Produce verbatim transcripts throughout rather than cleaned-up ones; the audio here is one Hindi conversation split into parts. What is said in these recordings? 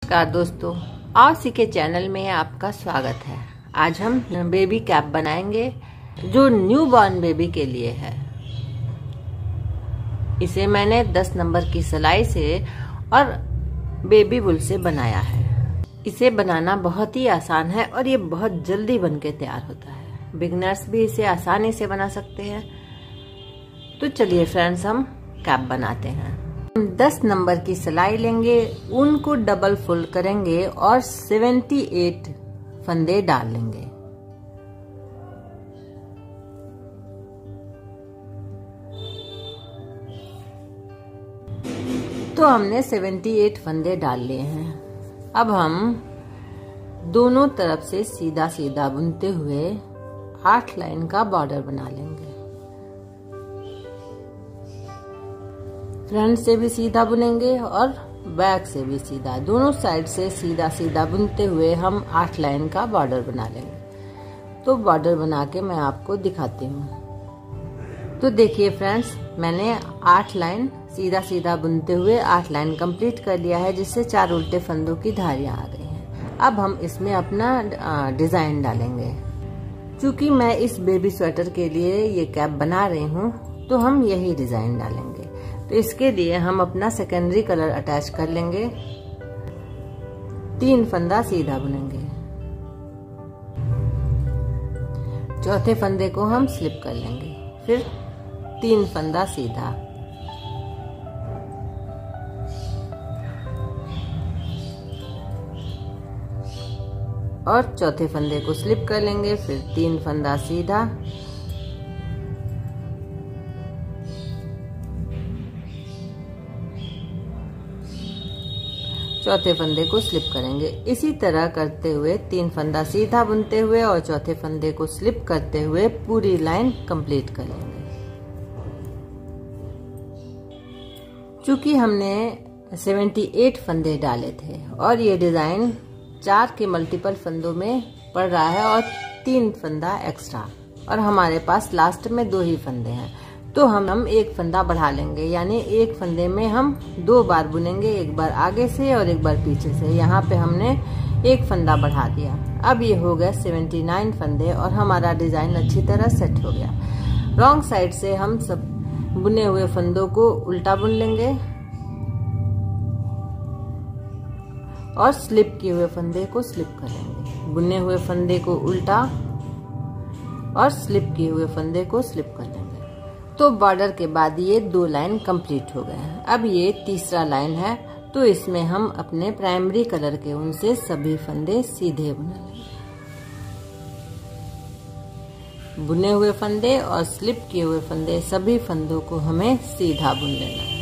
नमस्कार दोस्तों, आसी के चैनल में आपका स्वागत है। आज हम बेबी कैप बनाएंगे जो न्यू बॉर्न बेबी के लिए है। इसे मैंने दस नंबर की सिलाई से और बेबी वूल से बनाया है। इसे बनाना बहुत ही आसान है और ये बहुत जल्दी बनके तैयार होता है। बिगनर्स भी इसे आसानी से बना सकते हैं। तो चलिए फ्रेंड्स, हम कैप बनाते हैं। दस नंबर की सिलाई लेंगे, ऊन को डबल फोल्ड करेंगे और अठहत्तर फंदे डाल लेंगे। तो हमने अठहत्तर फंदे डाल लिए हैं। अब हम दोनों तरफ से सीधा सीधा बुनते हुए आठ लाइन का बॉर्डर बना लेंगे। फ्रंट से भी सीधा बुनेंगे और बैक से भी सीधा, दोनों साइड से सीधा सीधा बुनते हुए हम आठ लाइन का बॉर्डर बना लेंगे। तो बॉर्डर बना के मैं आपको दिखाती हूँ। तो देखिए फ्रेंड्स, मैंने आठ लाइन सीधा सीधा बुनते हुए आठ लाइन कंप्लीट कर लिया है, जिससे चार उल्टे फंदों की धारियां आ गई हैं। अब हम इसमें अपना डिजाइन डालेंगे। क्योंकि मैं इस बेबी स्वेटर के लिए ये कैप बना रही हूँ, तो हम यही डिजाइन डालेंगे। तो इसके लिए हम अपना सेकेंडरी कलर अटैच कर लेंगे। तीन फंदा सीधा बुनेंगे, चौथे फंदे को हम स्लिप कर लेंगे, फिर तीन फंदा सीधा, और चौथे फंदे को स्लिप कर लेंगे, फिर तीन फंदा सीधा, चौथे फंदे को स्लिप करेंगे। इसी तरह करते हुए तीन फंदा सीधा बुनते हुए और चौथे फंदे को स्लिप करते हुए पूरी लाइन कंप्लीट कर लेंगे। चूंकि हमने अठहत्तर फंदे डाले थे और ये डिजाइन चार के मल्टीपल फंदों में पड़ रहा है और तीन फंदा एक्स्ट्रा, और हमारे पास लास्ट में दो ही फंदे हैं, तो हम हम एक फंदा बढ़ा लेंगे। यानी एक फंदे में हम दो बार बुनेंगे, एक बार आगे से और एक बार पीछे से। यहाँ पे हमने एक फंदा बढ़ा दिया। अब ये हो गए उन्यासी फंदे और हमारा डिजाइन अच्छी तरह सेट हो गया। रॉन्ग साइड से हम सब बुने हुए फंदों को उल्टा बुन लेंगे और स्लिप किए हुए फंदे को स्लिप कर लेंगे। बुने हुए फंदे को उल्टा और स्लिप किए हुए फंदे को स्लिप कर लेंगे। तो बॉर्डर के बाद ये दो लाइन कंप्लीट हो गए हैं। अब ये तीसरा लाइन है, तो इसमें हम अपने प्राइमरी कलर के ऊन से सभी फंदे सीधे बुने लेंगे। बुने हुए फंदे और स्लिप किए हुए फंदे, सभी फंदों को हमें सीधा बुन लेना है।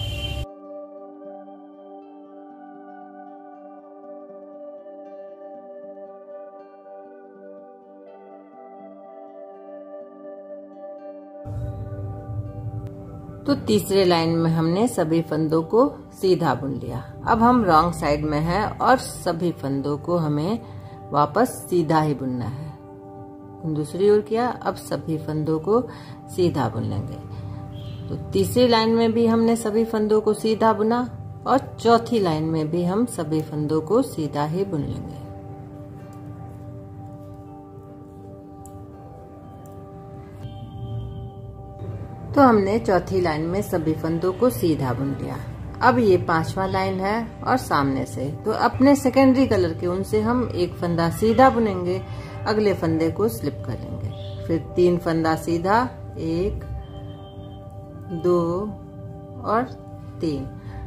तो तीसरे लाइन में हमने सभी फंदों को सीधा बुन लिया। अब हम रॉन्ग साइड में हैं और सभी फंदों को हमें वापस सीधा ही बुनना है। दूसरी ओर किया, अब सभी फंदों को सीधा बुन लेंगे। तो तीसरी लाइन में भी हमने सभी फंदों को सीधा बुना और चौथी लाइन में भी हम सभी फंदों को सीधा ही बुन लेंगे। तो हमने चौथी लाइन में सभी फंदों को सीधा बुन लिया। अब ये पांचवा लाइन है और सामने से, तो अपने सेकेंडरी कलर के ऊन से हम एक फंदा सीधा बुनेंगे, अगले फंदे को स्लिप कर लेंगे, फिर तीन फंदा सीधा, एक, दो और तीन,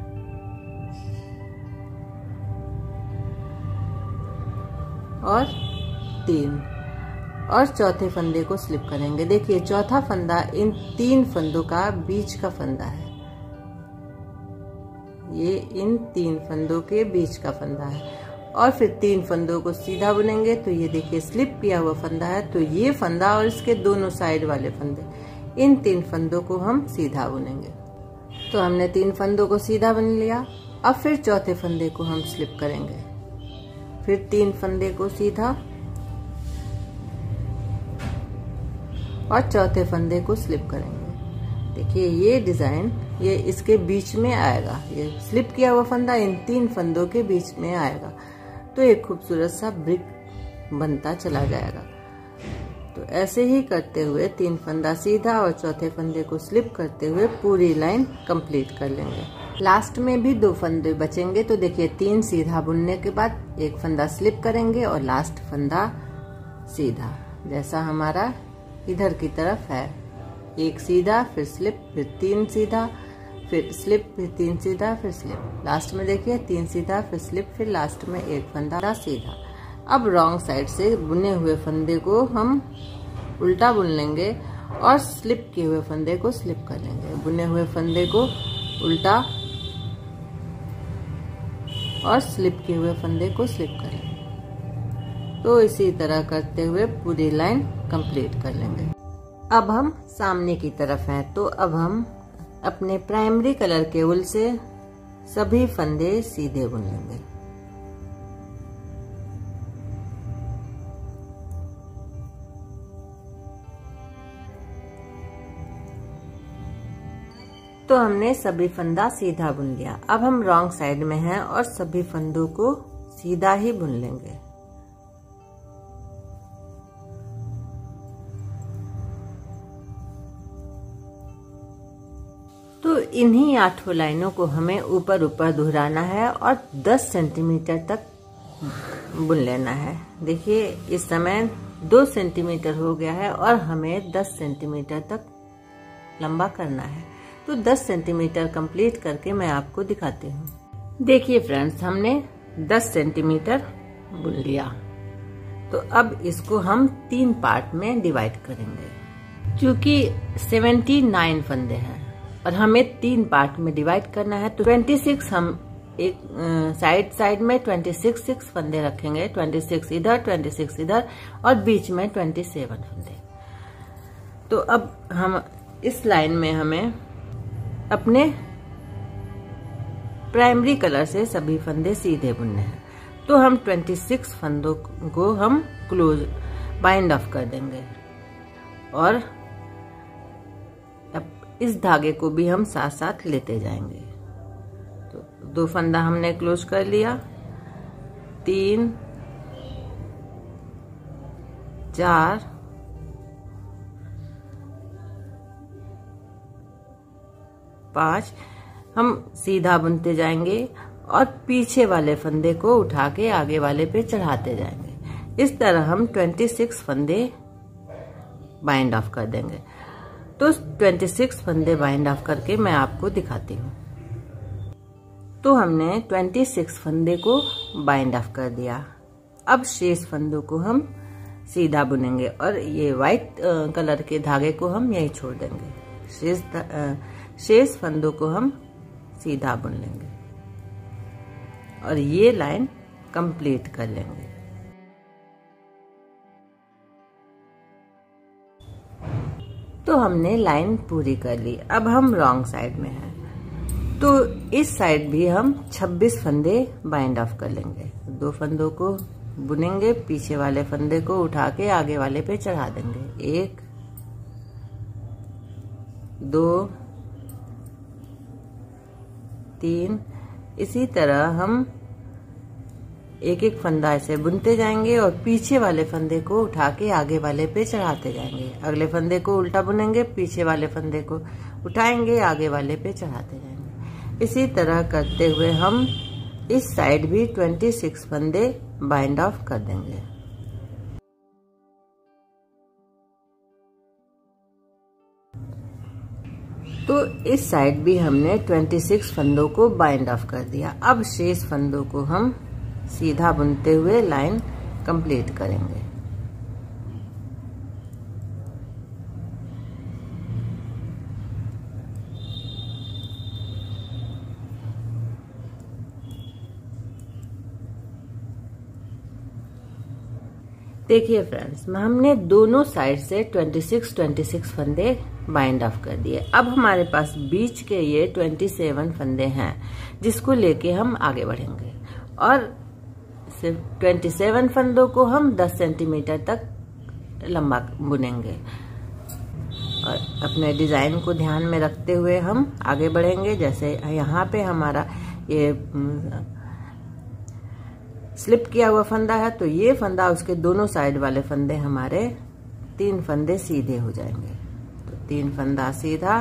और तीन, और चौथे फंदे को स्लिप करेंगे। देखिए चौथा फंदा इन तीन फंदों का बीच का फंदा है। ये इन तीन फंदों के बीच का फंदा है और फिर तीन फंदों को सीधा बुनेंगे। तो ये देखिए स्लिप किया हुआ फंदा है, तो ये फंदा और इसके दोनों साइड वाले फंदे, इन तीन फंदों को हम सीधा बुनेंगे। तो हमने तीन फंदों को सीधा बुन लिया। अब फिर चौथे फंदे को हम स्लिप करेंगे, फिर तीन फंदे को सीधा और चौथे फंदे को स्लिप करेंगे। देखिए ये डिजाइन ये इसके बीच में आएगा, ये स्लिप किया हुआ फंदा इन तीन फंदों के बीच में आएगा, तो एक खूबसूरत सा ब्रिक बनता चला जाएगा। तो ऐसे ही करते हुए तीन फंदा सीधा और चौथे फंदे को स्लिप करते हुए पूरी लाइन कंप्लीट कर लेंगे। लास्ट में भी दो फंदे बचेंगे, तो देखिए तीन सीधा बुनने के बाद एक फंदा स्लिप करेंगे और लास्ट फंदा सीधा, जैसा हमारा इधर की तरफ है। एक सीधा, फिर स्लिप, फिर तीन सीधा, फिर स्लिप, फिर तीन सीधा, फिर स्लिप। लास्ट में देखिए तीन सीधा, फिर स्लिप, फिर लास्ट में एक फंदा सीधा। अब रॉन्ग साइड से बुने हुए फंदे को हम उल्टा बुन लेंगे और स्लिप किए हुए फंदे को स्लिप कर लेंगे। बुने हुए फंदे को उल्टा और स्लिप किए हुए फंदे को स्लिप कर लेंगे। तो इसी तरह करते हुए पूरी लाइन कंप्लीट कर लेंगे। अब हम सामने की तरफ हैं, तो अब हम अपने प्राइमरी कलर के उल से सभी फंदे सीधे बुन लेंगे। तो हमने सभी फंदा सीधा बुन लिया। अब हम रॉन्ग साइड में हैं और सभी फंदों को सीधा ही बुन लेंगे। तो इन्हीं आठों लाइनों को हमें ऊपर ऊपर दोहराना है और दस सेंटीमीटर तक बुन लेना है। देखिए इस समय दो सेंटीमीटर हो गया है और हमें दस सेंटीमीटर तक लंबा करना है। तो दस सेंटीमीटर कंप्लीट करके मैं आपको दिखाती हूँ। देखिए फ्रेंड्स, हमने दस सेंटीमीटर बुन लिया। तो अब इसको हम तीन पार्ट में डिवाइड करेंगे। क्योंकि उन्यासी फंदे हैं और हमें तीन पार्ट में डिवाइड करना है, तो छब्बीस हम एक साइड साइड में छब्बीस सिक्स फंदे रखेंगे। छब्बीस इधर, छब्बीस इधर और बीच में सत्ताईस फंदे। तो अब हम इस लाइन में हमें अपने प्राइमरी कलर से सभी फंदे सीधे बुनने हैं। तो हम छब्बीस फंदों को हम क्लोज बाइंड ऑफ कर देंगे और अब इस धागे को भी हम साथ साथ लेते जाएंगे। तो दो फंदा हमने क्लोज कर लिया, तीन, चार, पांच, हम सीधा बुनते जाएंगे और पीछे वाले फंदे को उठा के आगे वाले पे चढ़ाते जाएंगे। इस तरह हम छब्बीस फंदे बाइंड ऑफ कर देंगे। तो छब्बीस फंदे बाइंड ऑफ करके मैं आपको दिखाती हूँ। तो हमने छब्बीस फंदे को बाइंड ऑफ कर दिया। अब शेष फंदों को हम सीधा बुनेंगे और ये व्हाइट कलर के धागे को हम यही छोड़ देंगे। शेष शेष फंदों को हम सीधा बुन लेंगे और ये लाइन कंप्लीट कर लेंगे। तो हमने लाइन पूरी कर ली। अब हम रॉन्ग साइड में हैं, तो इस साइड भी हम छब्बीस फंदे बाइंड ऑफ कर लेंगे। दो फंदों को बुनेंगे, पीछे वाले फंदे को उठा के आगे वाले पे चढ़ा देंगे। एक, दो, तीन। इसी तरह हम एक एक फंदा ऐसे बुनते जाएंगे और पीछे वाले फंदे को उठा के आगे वाले पे चढ़ाते जाएंगे। अगले फंदे को उल्टा बुनेंगे, पीछे वाले फंदे को उठाएंगे, आगे वाले पे चढ़ाते जाएंगे। इसी तरह करते हुए हम इस साइड भी छब्बीस फंदे बाइंड ऑफ कर देंगे। तो इस साइड भी हमने छब्बीस फंदों को बाइंड ऑफ कर दिया। अब शेष फंदों को हम सीधा बुनते हुए लाइन कंप्लीट करेंगे। देखिए फ्रेंड्स, हमने दोनों साइड से छब्बीस छब्बीस फंदे बाइंड ऑफ कर दिए। अब हमारे पास बीच के ये सत्ताईस फंदे हैं जिसको लेके हम आगे बढ़ेंगे और सिर्फ सत्ताईस फंदों को हम दस सेंटीमीटर तक लंबा बुनेंगे। और अपने डिज़ाइन को ध्यान में रखते हुए हम आगे बढ़ेंगे। जैसे यहाँ पे हमारा ये स्लिप किया हुआ फंदा है, तो ये फंदा उसके दोनों साइड वाले फंदे हमारे तीन फंदे सीधे हो जाएंगे। तो तीन फंदा सीधा,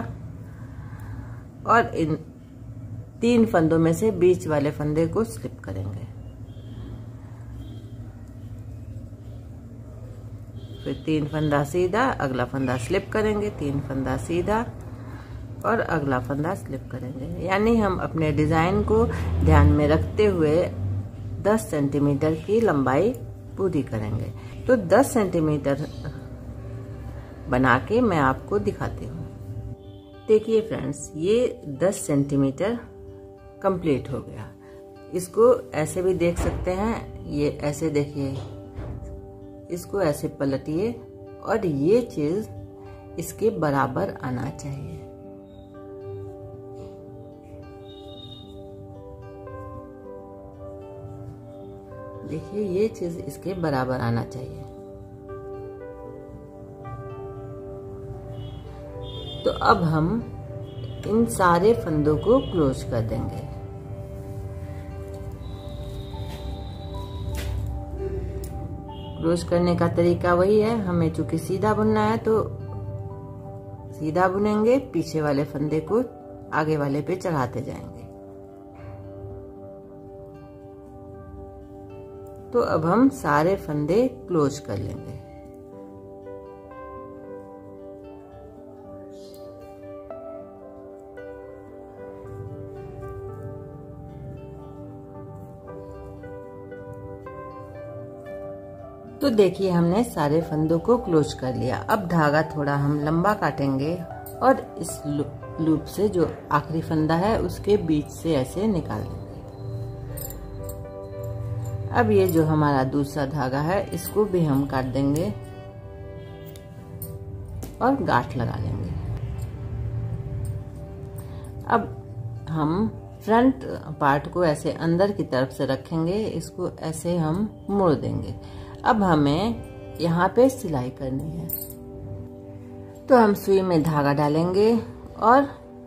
और इन तीन फंदों में से बीच वाले फंदे को स्लिप करेंगे। फिर तीन फंदा सीधा, अगला फंदा स्लिप करेंगे, तीन फंदा सीधा और अगला फंदा स्लिप करेंगे। यानी हम अपने डिजाइन को ध्यान में रखते हुए दस सेंटीमीटर की लंबाई पूरी करेंगे। तो दस सेंटीमीटर बना के मैं आपको दिखाती हूँ। देखिए फ्रेंड्स, ये दस सेंटीमीटर कंप्लीट हो गया। इसको ऐसे भी देख सकते हैं, ये ऐसे देखिए, इसको ऐसे पलटिए और ये चीज इसके बराबर आना चाहिए। देखिए ये चीज इसके बराबर आना चाहिए। तो अब हम इन सारे फंदों को क्लोज कर देंगे। क्लोज करने का तरीका वही है, हमें चूंकि सीधा बुनना है तो सीधा बुनेंगे, पीछे वाले फंदे को आगे वाले पे चढ़ाते जाएंगे। तो अब हम सारे फंदे क्लोज कर लेंगे। तो देखिए हमने सारे फंदों को क्लोज कर लिया। अब धागा थोड़ा हम लंबा काटेंगे और इस लूप से जो आखिरी फंदा है उसके बीच से ऐसे निकाल लेंगे। अब ये जो हमारा दूसरा धागा है इसको भी हम काट देंगे और गांठ लगा लेंगे। अब हम फ्रंट पार्ट को ऐसे अंदर की तरफ से रखेंगे, इसको ऐसे हम मोड़ देंगे। अब हमें यहाँ पे सिलाई करनी है, तो हम सुई में धागा डालेंगे और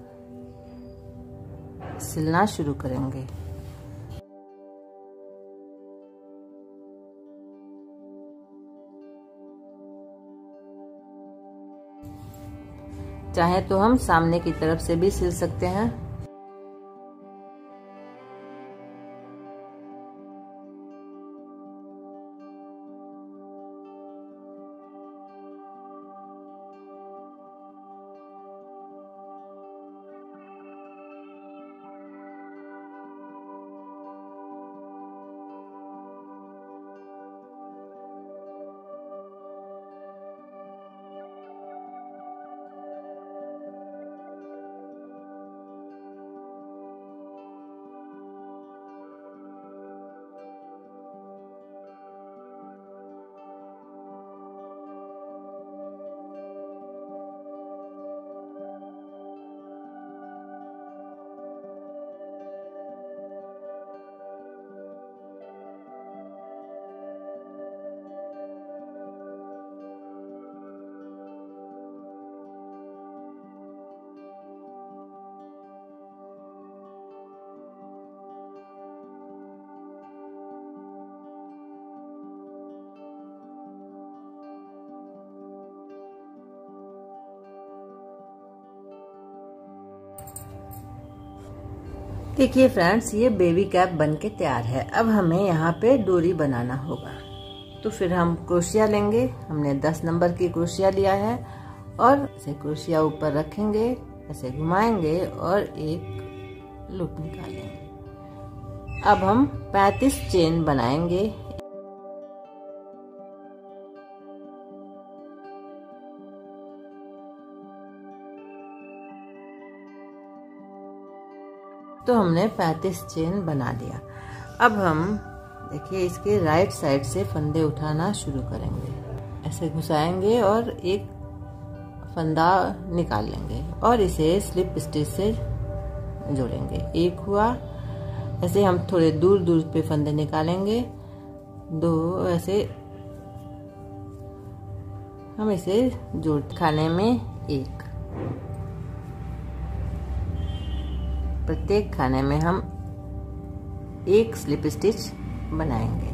सिलना शुरू करेंगे। चाहे तो हम सामने की तरफ से भी सिल सकते हैं। देखिए फ्रेंड्स, ये बेबी कैप बनके तैयार है। अब हमें यहाँ पे डोरी बनाना होगा। तो फिर हम क्रोशिया लेंगे। हमने दस नंबर की क्रोशिया लिया है और ऐसे क्रोशिया ऊपर रखेंगे, ऐसे घुमाएंगे और एक लूप निकालेंगे। अब हम पैंतीस चेन बनाएंगे। तो हमने पैंतीस चेन बना लिया। अब हम देखिए इसके राइट साइड से फंदे उठाना शुरू करेंगे। ऐसे घुसाएंगे और एक फंदा निकाल लेंगे और इसे स्लिप स्टिच से जोड़ेंगे। एक हुआ, ऐसे हम थोड़े दूर दूर पे फंदे निकालेंगे। दो, ऐसे हम इसे जोड़ खाने में एक। प्रत्येक खाने में हम एक स्लिप स्टिच बनाएंगे।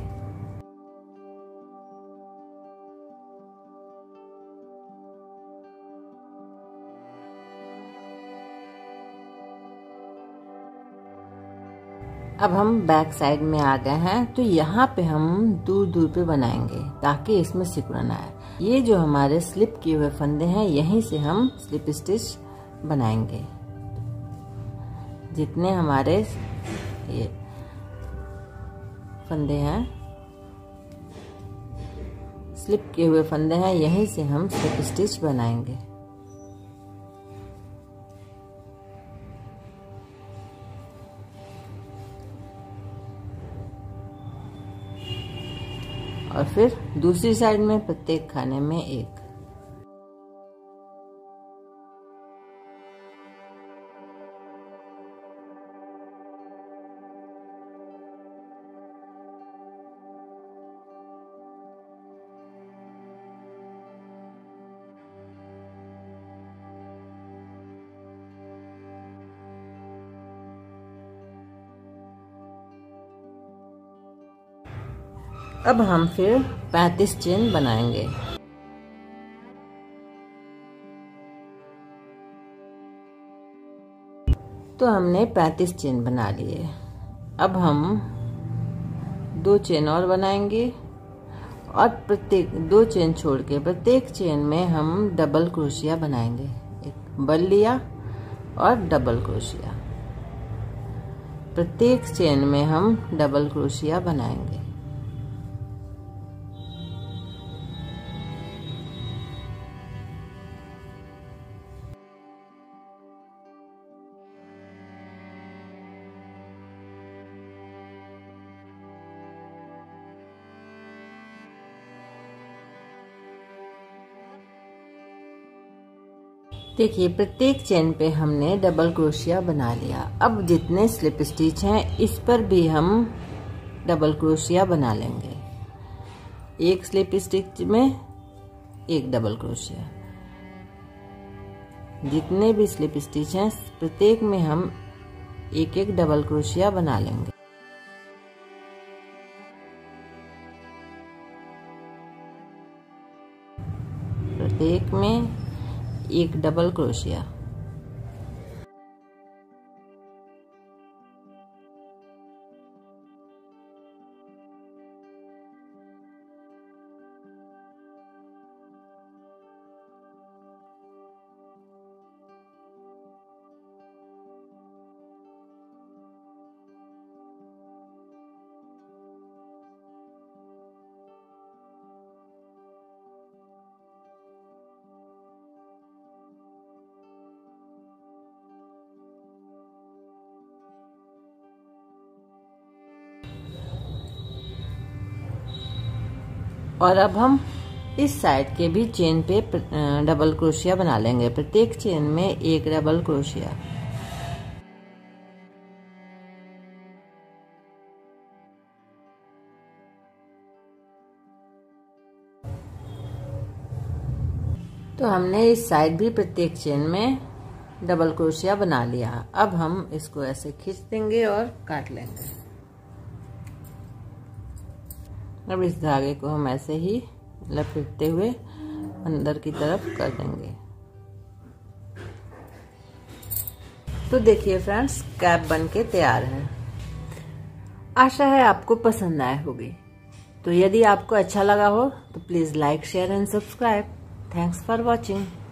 अब हम बैक साइड में आ गए हैं, तो यहाँ पे हम दूर दूर पे बनाएंगे ताकि इसमें सिकुड़न आए। ये जो हमारे स्लिप किए हुए फंदे हैं, यहीं से हम स्लिप स्टिच बनाएंगे। जितने हमारे ये फंदे हैं, स्लिप किए हुए फंदे हैं, यहीं से हम स्लिप स्टिच बनाएंगे। और फिर दूसरी साइड में प्रत्येक खाने में एक। अब हम फिर पैंतीस चेन बनाएंगे। तो हमने पैंतीस चेन बना लिए। अब हम दो चेन और बनाएंगे और प्रत्येक दो चेन छोड़ के प्रत्येक चेन में हम डबल क्रोशिया बनाएंगे। एक बल लिया और डबल क्रोशिया, प्रत्येक चेन में हम डबल क्रोशिया बनाएंगे। देखिए प्रत्येक चेन पे हमने डबल क्रोशिया बना लिया। अब जितने स्लिप स्टिच हैं इस पर भी हम डबल क्रोशिया बना लेंगे। एक स्लिप स्टिच में एक डबल क्रोशिया। जितने भी स्लिप स्टिच हैं प्रत्येक में हम एक एक डबल क्रोशिया बना लेंगे। प्रत्येक में एक डबल क्रोशिया। और अब हम इस साइड के भी चेन पे डबल क्रोशिया बना लेंगे। प्रत्येक चेन में एक डबल क्रोशिया। तो हमने इस साइड भी प्रत्येक चेन में डबल क्रोशिया बना लिया। अब हम इसको ऐसे खींच देंगे और काट लेंगे। अब इस धागे को हम ऐसे ही लपेटते हुए अंदर की तरफ कर देंगे। तो देखिए फ्रेंड्स, कैप बनके तैयार है। आशा है आपको पसंद आए होगी। तो यदि आपको अच्छा लगा हो तो please like, share and subscribe. Thanks for watching.